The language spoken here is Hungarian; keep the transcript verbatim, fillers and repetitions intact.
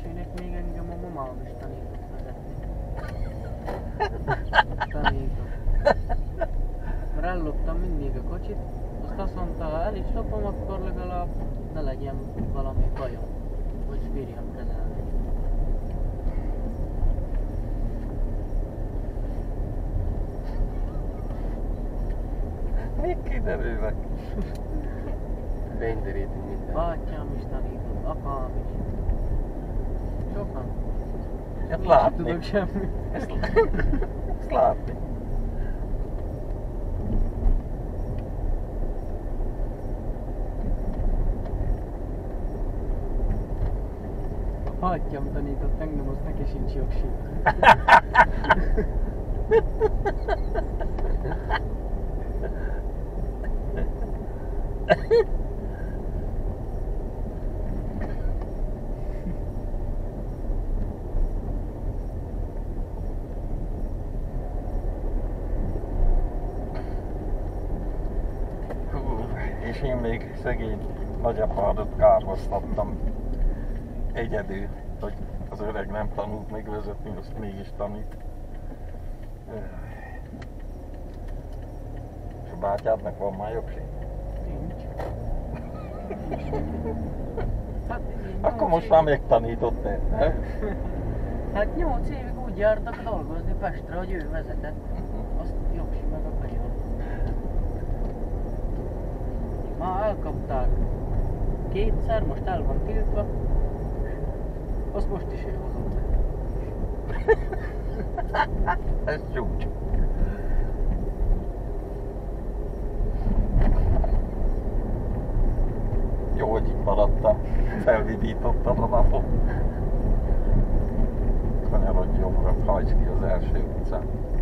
Mesének még engem a mamám is tanított vezetni. Tanított. Mert elloptam mindig a kocsit, azt azt mondta, ha el is lopom, akkor legalább ne legyen valami bajom, hogy bírjam kezelni. Még kiderülnek. Fényderítünk minden. Bátyám is tanított, apám is. Sokan. Ezt Én látni. sem tudok semmi. Ezt, ezt látni. A bátyám tanított engem, az neki sincs jogsi. Hú, és én még szegény nagyapádat kárhoztattam egyedül, hogy az öreg nem tanult még vezetni, azt mégis tanít. És a bátyádnak van már jogsi? Nincs. Hát, Akkor most már megtanított el, ne? Hát nyolc évig úgy jártak dolgozni Pestre, hogy ő vezetett. Azt jogsi meg a kanyar. Már elkapták kétszer, most el van tiltva. Azt most is ő hozott. Ez csúcs. Jó, hogy itt maradtál. Felvidítottad a napot. Kanyarodj jobbra, hajtsd ki az első utcán.